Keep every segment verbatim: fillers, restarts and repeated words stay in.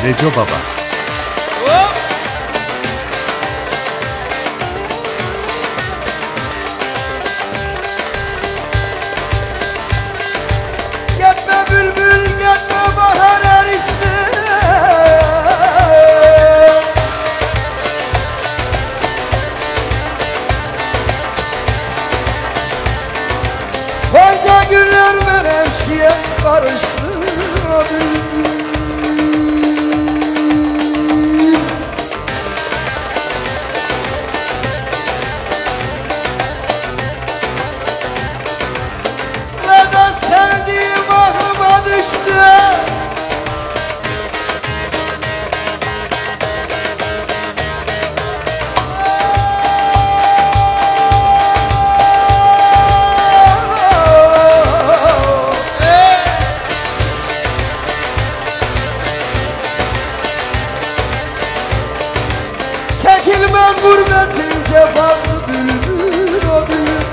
Reco Baba. Hop. Gitme bülbül gitme bahar erişti. Koca güller menevşiye karıştı bülbül. Sırada sevdiğim ahıma düştü. Çekilmez gurbetin cefası bülbül o bülbül.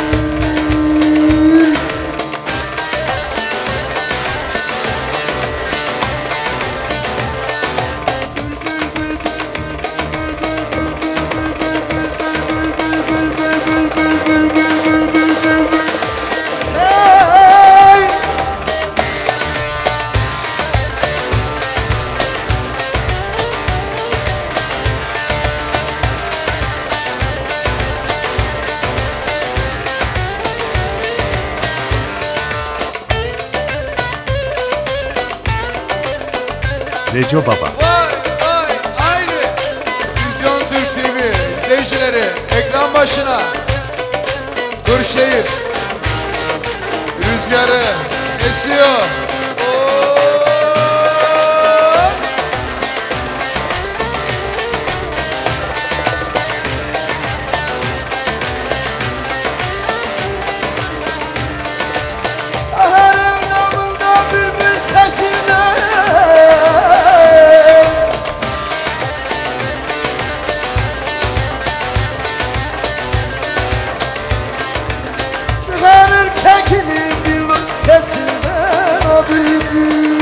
Hey! Reco Baba. Vay vay haydi. Vizyon Türk T V izleyicileri ekran başına. Kırşehir rüzgarı esiyor. Oo! Baharın namında bülbül sesine çıkarır kekili bir kesilen o bülbül.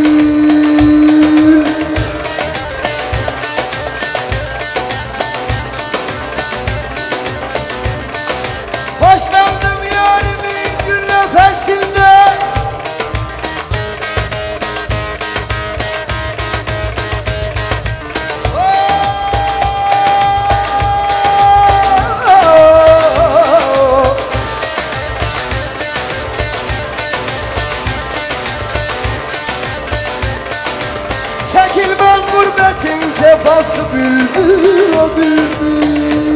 Hoşlandım yarimin gül nefesinde. Oh! Çekilmez gurbetin cefası bülbül o bülbül.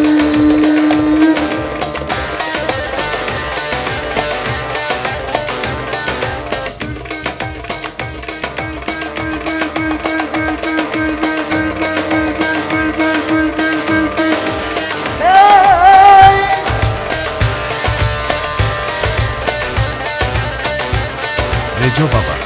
Hey! Reco Baba.